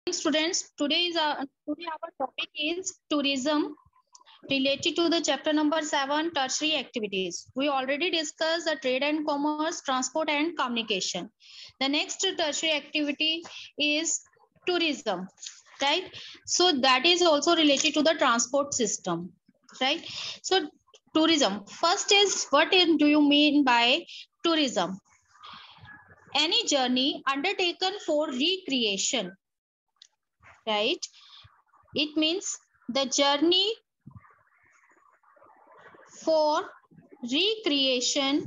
Students, today our topic is tourism related to the chapter number 7, tertiary activities. We already discussed the trade and commerce, transport and communication. The next tertiary activity is tourism, right? So that is also related to the transport system, right? So tourism. First is, do you mean by tourism? Any journey undertaken for recreation, right? It means the journey for recreation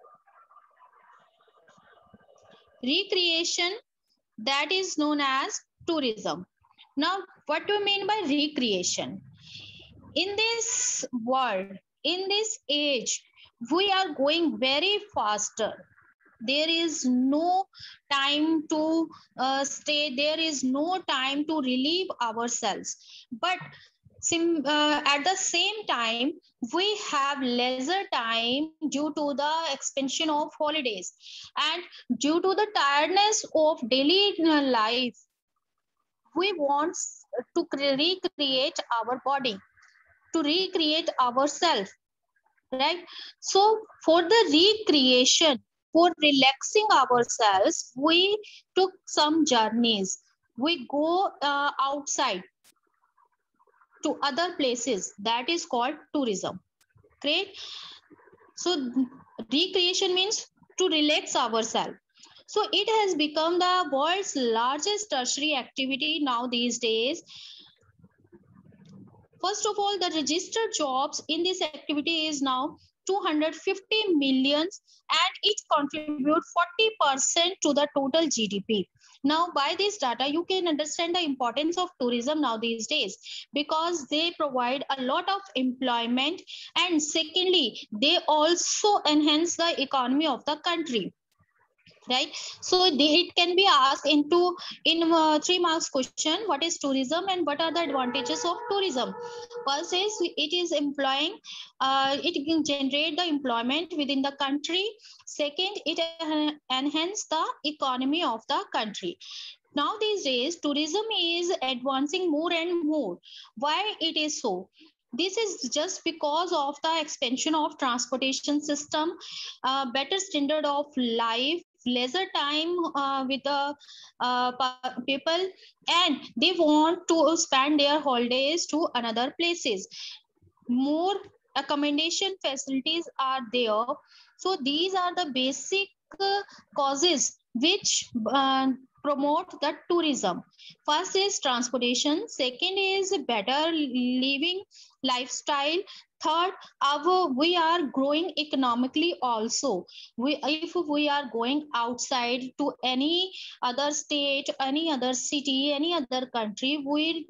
that is known as tourism. Now, what do you mean by recreation? In this world, in this age, we are going very faster. There is no time to stay, there is no time to relieve ourselves, but at the same time we have lesser time due to the expansion of holidays, and due to the tiredness of daily life, we want to recreate our body, to recreate ourselves, right? So for the recreation, for relaxing ourselves, we took some journeys. We go outside to other places. That is called tourism. Great. So recreation means to relax ourselves. So it has become the world's largest tertiary activity now these days. First of all, the registered jobs in this activity is now 250 millions, and it contributes 40% to the total GDP. Now, by this data, you can understand the importance of tourism now these days, because they provide a lot of employment, and secondly, they also enhance the economy of the country. Right, so it can be asked in 3 marks question: what is tourism and what are the advantages of tourism? First is, it is employing, it can generate the employment within the country. Second, it enhance the economy of the country. Now these days, tourism is advancing more and more. Why it is so? This is just because of the expansion of transportation system, better standard of life, lesser time with the people, and they want to spend their holidays to another places. More accommodation facilities are there. So these are the basic causes which promote the tourism. First is transportation, second is better living lifestyle, third, we are growing economically also. If we are going outside to any other state, any other city, any other country, we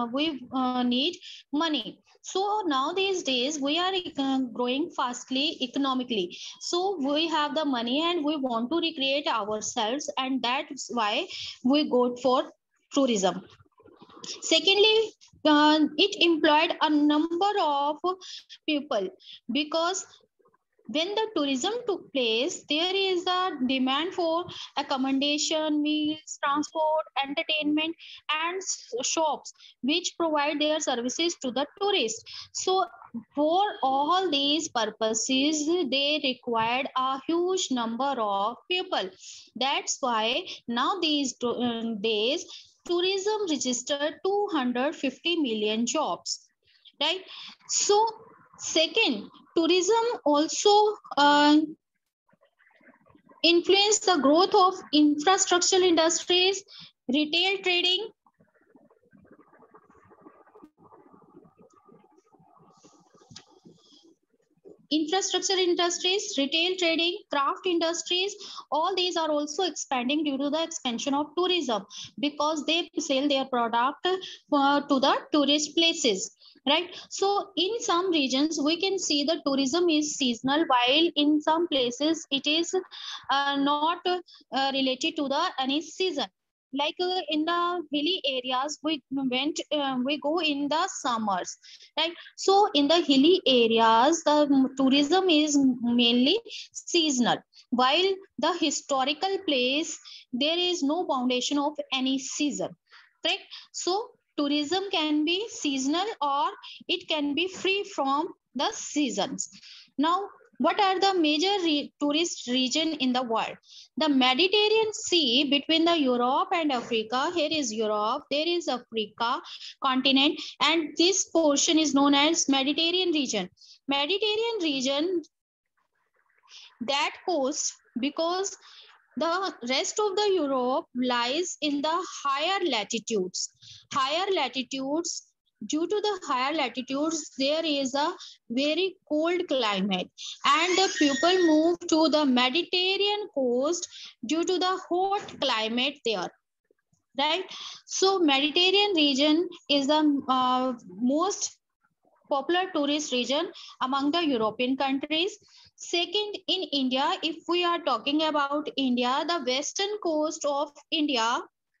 need money. So now these days we are growing fastly economically, so we have the money and we want to recreate ourselves, and that's why we go for tourism. Secondly, it employed a number of people, because when the tourism took place, there is a demand for accommodation, meals, transport, entertainment, and shops which provide their services to the tourists. So for all these purposes, they required a huge number of people. That's why now these days, tourism registered 250 million jobs, right? So second, tourism also influence the growth of infrastructural industries, retail trading, craft industries. All these are also expanding due to the expansion of tourism, because they sell their product to the tourist places. Right. So in some regions, we can see the tourism is seasonal, while in some places it is not related to the any season. Like in the hilly areas, we go in the summers, right? So in the hilly areas, the tourism is mainly seasonal, while the historical place, there is no foundation of any season. correct? So tourism can be seasonal or it can be free from the seasons. Now, what are the major tourist region in the world? The Mediterranean Sea between the Europe and Africa. Here is Europe, there is Africa continent, and this portion is known as Mediterranean region. Mediterranean region, that coast, because the rest of the Europe lies in the higher latitudes. Higher latitudes, due to the higher latitudes, there is a very cold climate, and the people move to the Mediterranean coast due to the hot climate there. Right? So Mediterranean region is the most popular tourist region among the European countries. Second, in India, if we are talking about India, the western coast of India,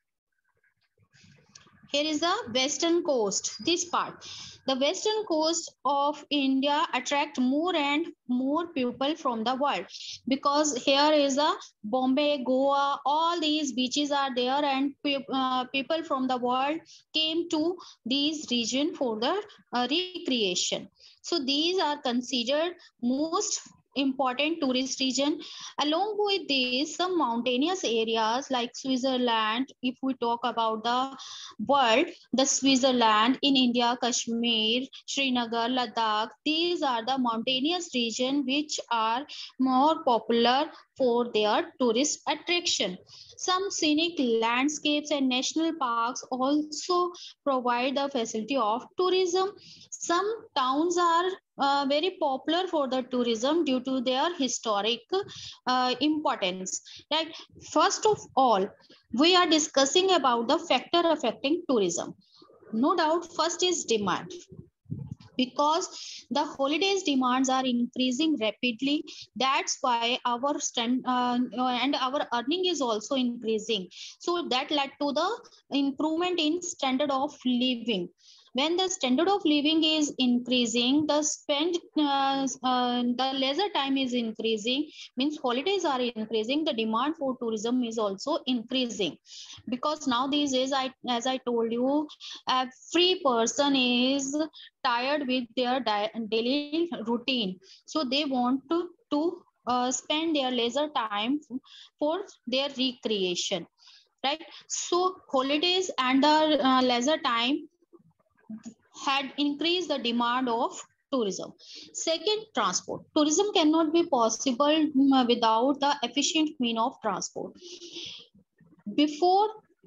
here is the western coast, this part. The western coast of India attract more and more people from the world, because here is a Bombay, Goa, all these beaches are there, and people from the world came to these region for the recreation. So these are considered most important tourist region. Along with this, some mountainous areas like Switzerland, if we talk about the world, the Switzerland in India, Kashmir, Srinagar, Ladakh, these are the mountainous region which are more popular for their tourist attraction. Some scenic landscapes and national parks also provide the facility of tourism. Some towns are very popular for the tourism due to their historic importance. Right? First of all, we are discussing about the factor affecting tourism. No doubt, first is demand, because the holidays demands are increasing rapidly. That's why our and our earning is also increasing. So that led to the improvement in standard of living. When the standard of living is increasing, the leisure time is increasing, means holidays are increasing, the demand for tourism is also increasing. Because now these days, as I told you, every person is tired with their daily routine, so they want to spend their leisure time for their recreation, right? So holidays and the leisure time had increased the demand of tourism. Second, transport. Tourism cannot be possible without the efficient mean of transport. Before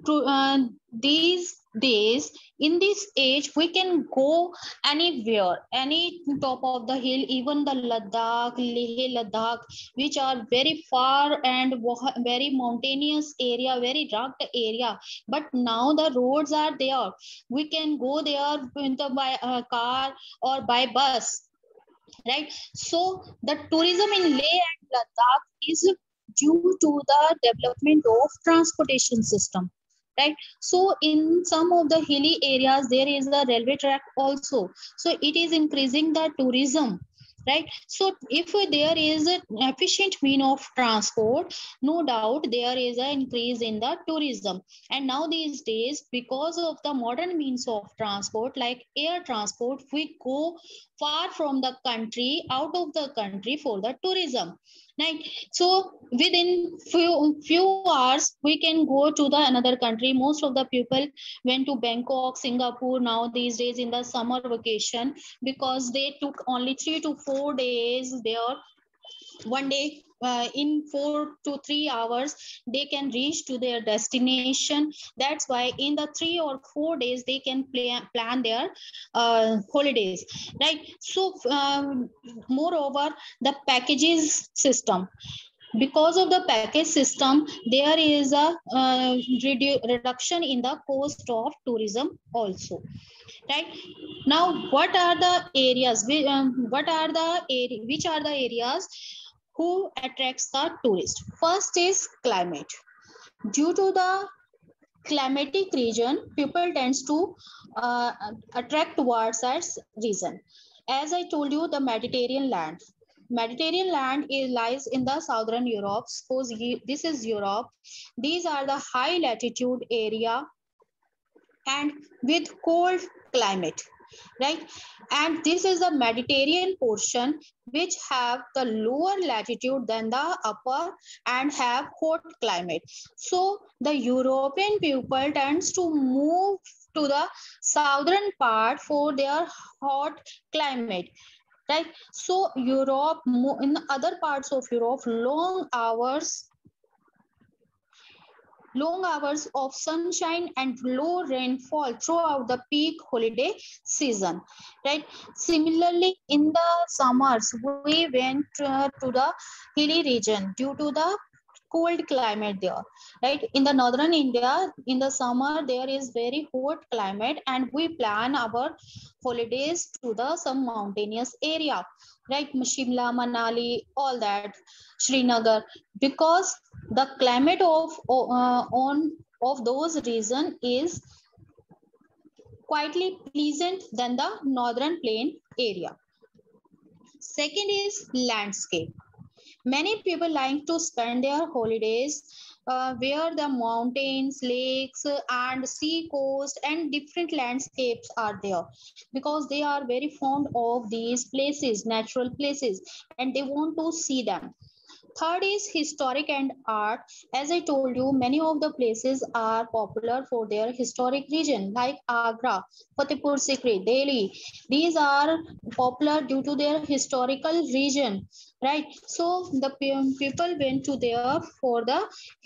these days, in this age, we can go anywhere, any top of the hill, even the Ladakh, Leh Ladakh, which are very far and very mountainous area, very rugged area. But now the roads are there. We can go there with by car or by bus, right? So the tourism in Leh and Ladakh is due to the development of transportation system, right? So in some of the hilly areas, there is a railway track also. So it is increasing the tourism, right? So if there is an efficient mean of transport, no doubt there is an increase in the tourism. And now these days, because of the modern means of transport like air transport, we go far from the country, out of the country for the tourism, right? So within few hours we can go to the another country. Most of the people went to Bangkok, Singapore now these days in the summer vacation, because they took only 3 to 4 days there. One day, in 4 to 3 hours they can reach to their destination. That's why in the 3 or 4 days they can plan their holidays, right? So moreover, the packages system, because of the package system, there is a reduction in the cost of tourism also, right? Now, what are the areas, which are the areas who attracts the tourist? First is climate. Due to the climatic region, people tends to uh, attract towards that region. As I told you, the Mediterranean land. Mediterranean land lies in the southern Europe. Suppose this is Europe. These are the high latitude area and with cold climate, right? And this is the Mediterranean portion, which have the lower latitude than the upper and have hot climate. So the European people tends to move to the southern part for their hot climate, right? So Europe, in other parts of Europe, long hours of sunshine and low rainfall throughout the peak holiday season, right? Similarly, in the summers we went to the hilly region due to the cold climate there, right? In the northern India, in the summer there is very hot climate, and we plan our holidays to the some mountainous area, right? Shimla, Manali, all that, Srinagar, because the climate of those region is quietly pleasant than the northern plain area. Second is landscape. Many people like to spend their holidays where the mountains, lakes, and sea coast and different landscapes are there, because they are very fond of these places, natural places, and they want to see them. Third is historic and art. As I told you, many of the places are popular for their historic region, like Agra, Fatehpur Sikri, Delhi. These are popular due to their historical region, right? So the people went to there for the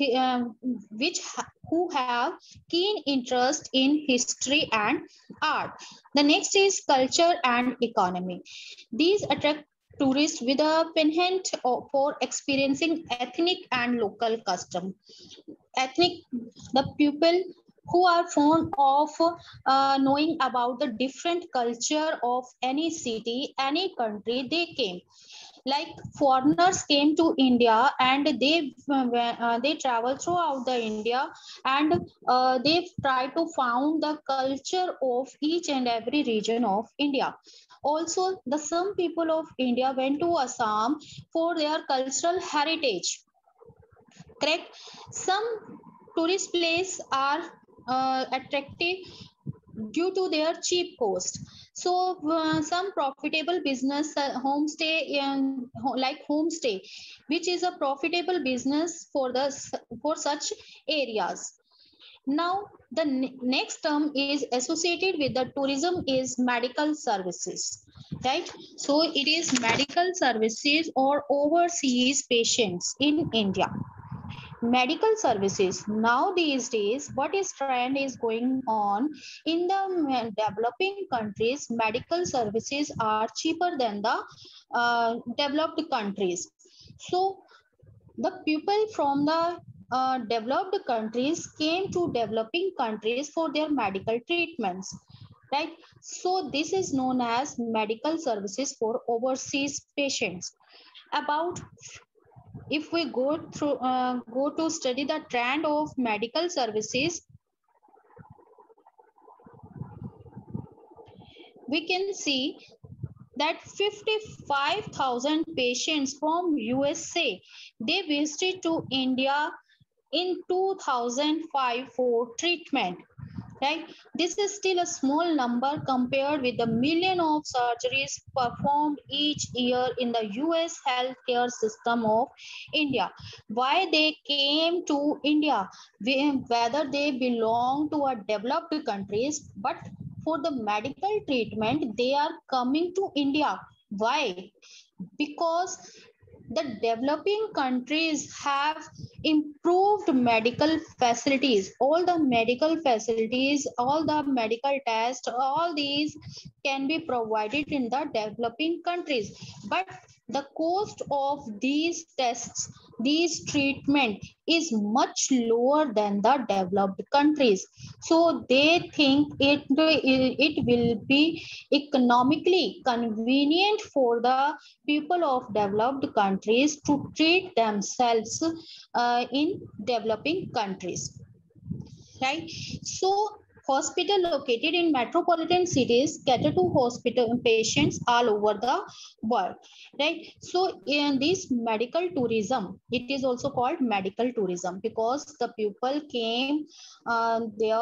which who have keen interest in history and art. The next is culture and economy. These attract tourists with a penchant for experiencing ethnic and local custom. Ethnic, the people who are fond of knowing about the different culture of any city, any country they came. Like foreigners came to India, and they travel throughout the India, and they try to found the culture of each and every region of India. Also, the some people of India went to Assam for their cultural heritage. Correct. Some tourist places are attractive due to their cheap cost. So some profitable business, homestay, like homestay, which is a profitable business for the for such areas. Now the next term is associated with the tourism is medical services, right? So it is medical services or overseas patients in India. Medical services now these days, what is trend is going on in the developing countries. Medical services are cheaper than the developed countries. So the people from the developed countries came to developing countries for their medical treatments, right? So this is known as medical services for overseas patients. About, if we go to study the trend of medical services, we can see that 55,000 patients from USA, they visited to India in 2005 for treatment, right? This is still a small number compared with the million of surgeries performed each year in the US healthcare system of India. Why they came to India, whether they belong to a developed countries, but for the medical treatment they are coming to India. Why? Because the developing countries have improved medical facilities. All the medical facilities, all the medical tests, all these can be provided in the developing countries, but the cost of these tests, these treatment is much lower than the developed countries. So they think it will be economically convenient for the people of developed countries to treat themselves in developing countries, right? So hospital located in metropolitan cities cater to hospital patients all over the world, right? So in this medical tourism, it is also called medical tourism because the people came there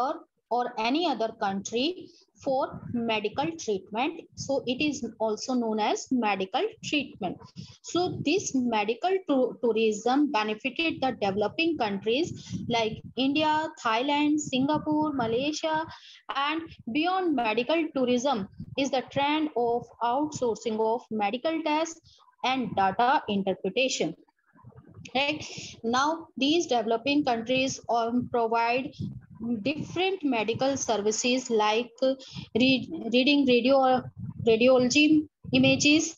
or any other country for medical treatment. So it is also known as medical treatment. So this medical tourism benefited the developing countries like India, Thailand, Singapore, Malaysia, and beyond. Medical tourism is the trend of outsourcing of medical tests and data interpretation. Right now, these developing countries provide different medical services like reading radiology images,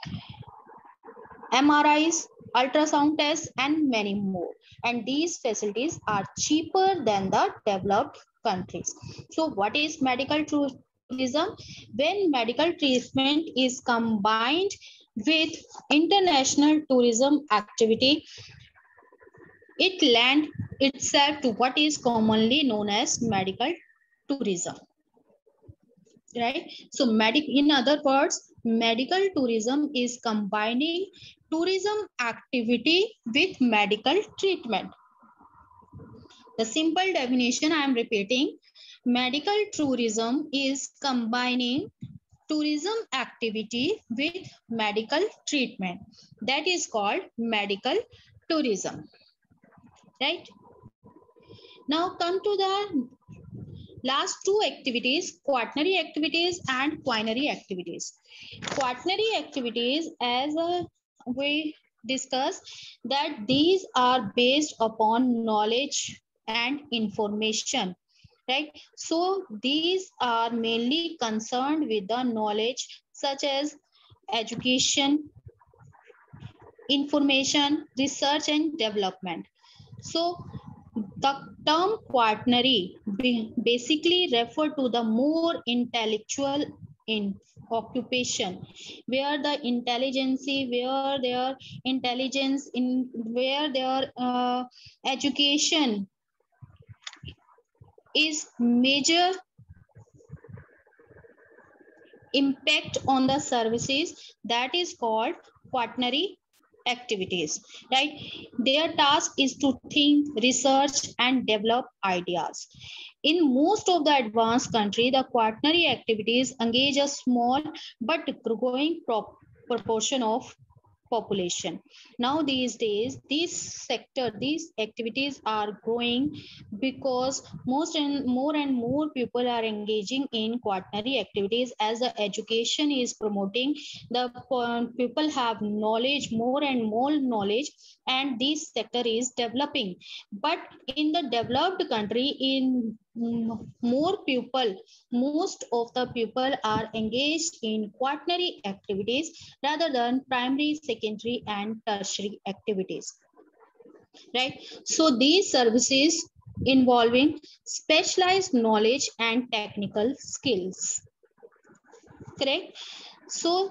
MRIs, ultrasound tests, and many more. And these facilities are cheaper than the developed countries. So, what is medical tourism? When medical treatment is combined with international tourism activity, it lends itself to what is commonly known as medical tourism. Right? So, in other words, medical tourism is combining tourism activity with medical treatment. The simple definition I am repeating: medical tourism is combining tourism activity with medical treatment. That is called medical tourism. Right? Now come to the last two activities, quaternary activities and quinary activities. Quaternary activities, as we discussed, that these are based upon knowledge and information, right? So these are mainly concerned with the knowledge such as education, information, research and development. So the term quaternary basically refer to the more intellectual in occupation, where the intelligence, where their intelligence in, where their education is major impact on the services, that is called quaternary activities, right? Their task is to think, research and develop ideas. In most of the advanced country, the quaternary activities engage a small but growing proportion of population. Now these days, these activities are growing because more and more people are engaging in quaternary activities, as the education is promoting. The people have knowledge, more and more knowledge, and this sector is developing. But in the developed country, in more people, most of the people are engaged in quaternary activities rather than primary, secondary and tertiary activities, right? So these services involving specialized knowledge and technical skills, correct? So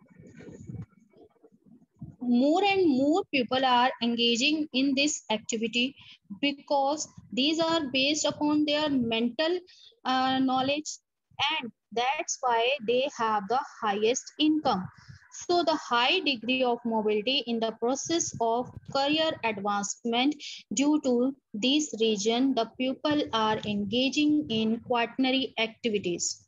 more and more people are engaging in this activity because these are based upon their mental knowledge, and that's why they have the highest income. So the high degree of mobility in the process of career advancement, due to this region, the people are engaging in quaternary activities.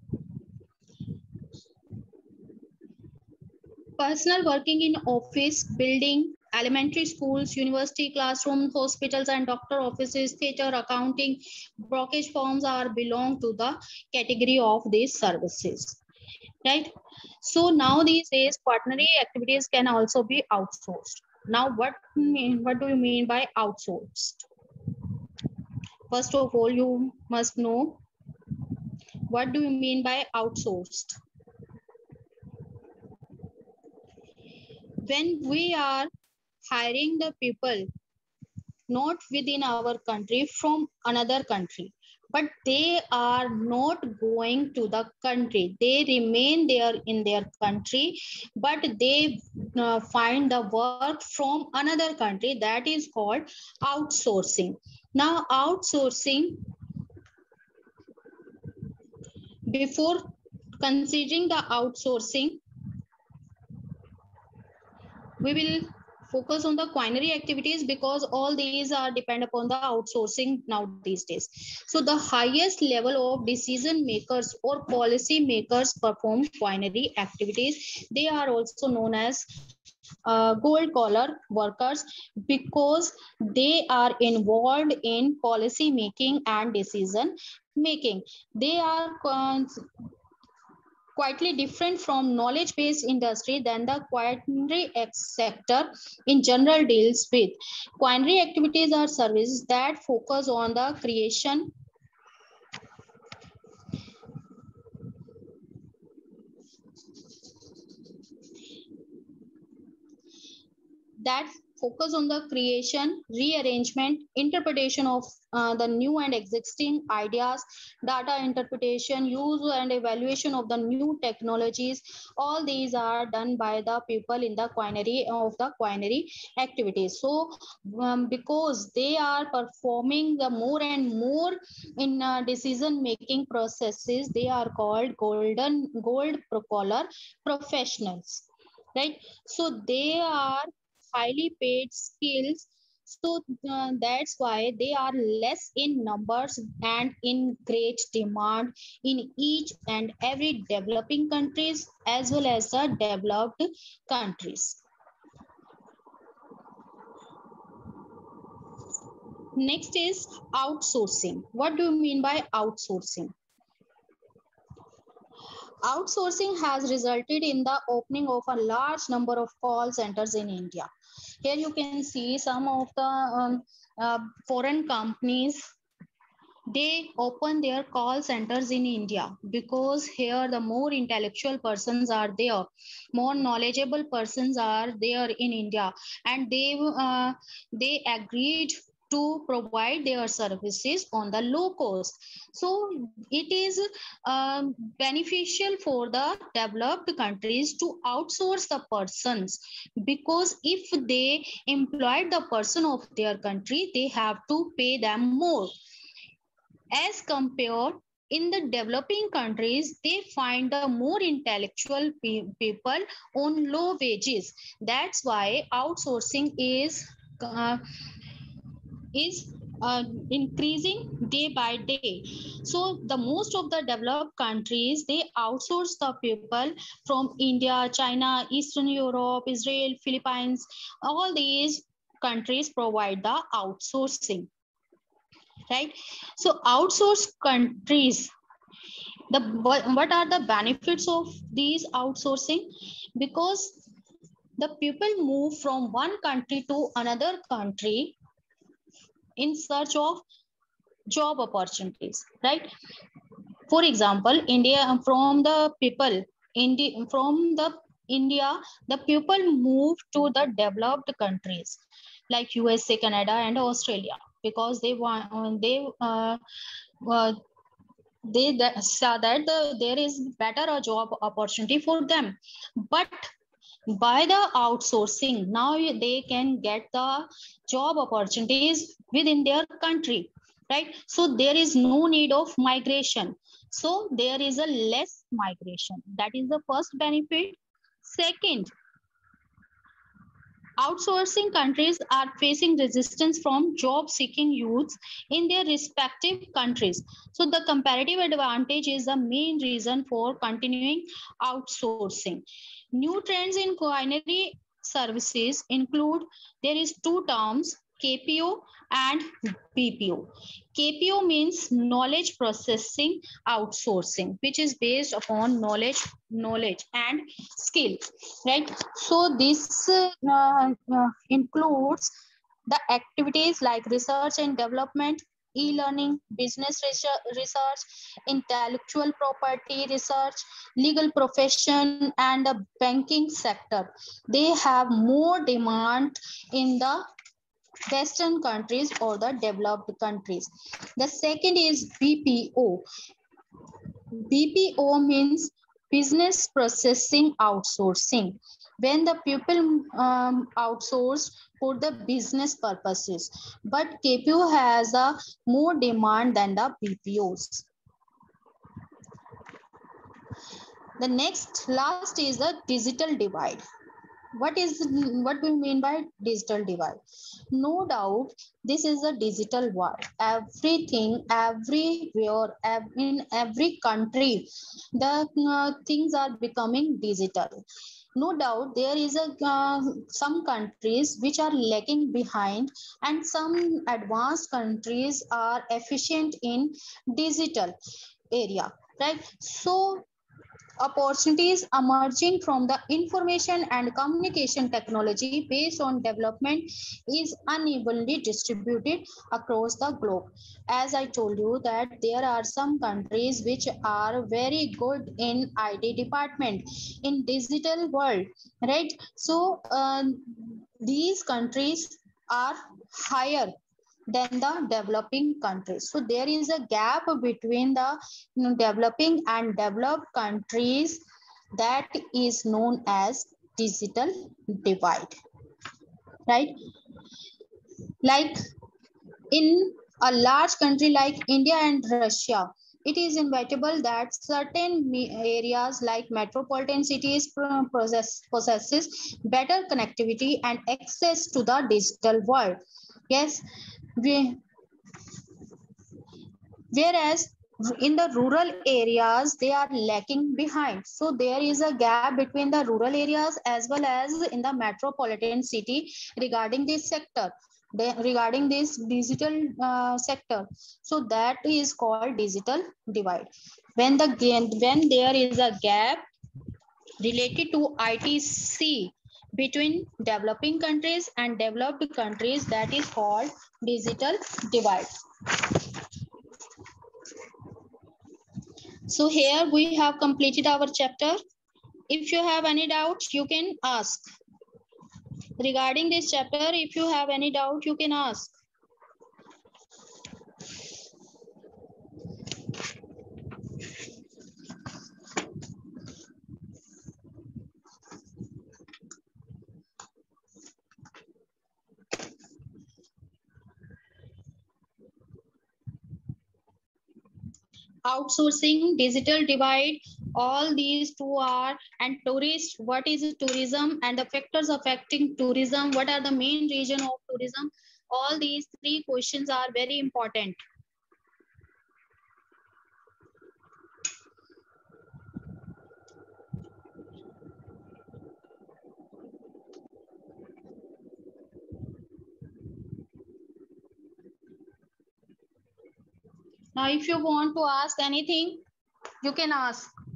Personal working in office, building, elementary schools, university classrooms, hospitals and doctor offices, theater, accounting, brokerage firms are belong to the category of these services, right? So now these days, quaternary activities can also be outsourced. Now what do you mean by outsourced? First of all, you must know, what do you mean by outsourced? When we are hiring the people not within our country, from another country, but they are not going to the country, they remain there in their country, but they find the work from another country, that is called outsourcing. Now outsourcing, before considering the outsourcing, we will focus on the quinary activities because all these are depend upon the outsourcing now these days. So the highest level of decision makers or policy makers perform quinary activities. They are also known as gold collar workers because they are involved in policy making and decision making. They are quietly different from knowledge based industry than the quinary sector in general deals with. Quinary activities are services that focus on the creation that focus on the creation, rearrangement, interpretation of the new and existing ideas, data interpretation, use and evaluation of the new technologies. All these are done by the people in the quinary activities. So because they are performing the more and more in decision making processes, they are called gold collar professionals, right? So they are highly paid skills. So that's why they are less in numbers and in great demand in each and every developing countries as well as the developed countries. Next is outsourcing. What do you mean by outsourcing? Outsourcing has resulted in the opening of a large number of call centers in India. Here you can see some of the foreign companies, they open their call centers in India because here the more intellectual persons are there, more knowledgeable persons are there in India, and they agreed to provide their services on the low cost. So it is beneficial for the developed countries to outsource the persons, because if they employed the person of their country, they have to pay them more as compared in the developing countries. They find the more intellectual people on low wages. That's why outsourcing is increasing day by day. So the most of the developed countries, they outsource the people from India, China, Eastern Europe, Israel, Philippines. All these countries provide the outsourcing, right? So outsourced countries, what are the benefits of these outsourcing? Because the people move from one country to another country in search of job opportunities, right? For example, India, from the people from the India, the people move to the developed countries like USA, Canada, and Australia because they want uh, they saw that there is better a job opportunity for them. But by the outsourcing, now they can get the job opportunities within their country, right? So there is no need of migration. So there is a less migration. That is the first benefit. Second, outsourcing countries are facing resistance from job seeking youths in their respective countries. So the comparative advantage is the main reason for continuing outsourcing. New trends in culinary services include, there is two terms, KPO and BPO. KPO means knowledge processing outsourcing, which is based upon knowledge and skill, right? So this includes the activities like research and development, e-learning, business research, intellectual property research, legal profession, and the banking sector. They have more demand in the Western countries or the developed countries. The second is BPO. BPO means business processing outsourcing. When the people outsource for the business purposes, but KPO has a more demand than the BPOs. The last is the digital divide. what do you mean by digital divide? No doubt, this is a digital world. Everything, everywhere, in every country, the things are becoming digital. No doubt, there is a some countries which are lagging behind, and some advanced countries are efficient in digital area, right? So opportunities emerging from the information and communication technology based on development is unevenly distributed across the globe. As I told you that there are some countries which are very good in IT department, in digital world, right? So these countries are higher than the developing countries. So there is a gap between the developing and developed countries, that is known as digital divide, right? Like in a large country like India and Russia, it is inevitable that certain areas like metropolitan cities possesses better connectivity and access to the digital world. Yes, we, whereas in the rural areas they are lagging behind. So there is a gap between the rural areas as well as in the metropolitan city regarding this sector, regarding this digital sector. So that is called digital divide. When there is a gap related to ITC between developing countries and developed countries, that is called digital divide. So here we have completed our chapter. If you have any doubts, you can ask. Regarding this chapter, if you have any doubt, you can ask. Outsourcing, digital divide, all these two are, and tourist, what is tourism and the factors affecting tourism, what are the main region of tourism, all these three questions are very important. Now if you want to ask anything, you can ask.